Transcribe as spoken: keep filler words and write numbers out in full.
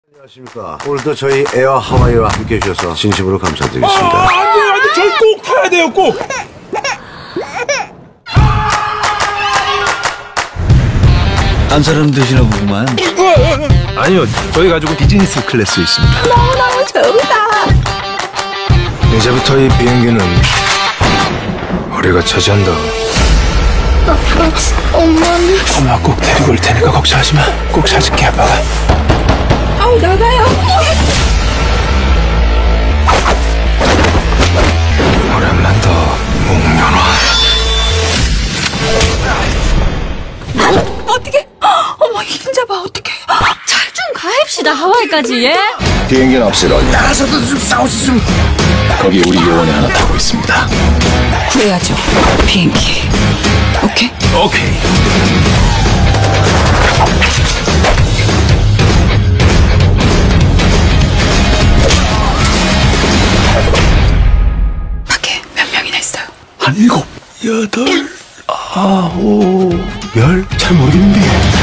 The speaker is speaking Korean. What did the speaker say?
안녕하십니까. 오늘도 저희 에어 하와이와 함께 해주셔서 진심으로 감사드리겠습니다. 아, 안 돼요, 안 돼. 저희 꼭 타야 돼요, 꼭. 안 사람 되시나 보구만. 아니요, 저희 가지고 비즈니스 클래스 있습니다. 너무너무 좋다. 이제부터 이 비행기는 우리가 차지한다. 엄마는. 엄마 꼭 데리고 올 테니까 걱정하지 마. 꼭 찾을게, 아빠가. 아우, 나가요. 오랜만 더 묵면화. 어떻게? 어머, 흰자봐, 어떻게? 잘 좀 가입시다, 하와이까지, 예? 비행기는 없이 런니. 나가서도 좀 싸우지 좀. 거기 우리 요원이 하나 타고 있습니다. 구해야죠, 비행기. 오케이? 오케이. 밖에 몇 명이나 있어요? 한 일곱, 여덟, 아홉, 열? 잘 모르겠는데.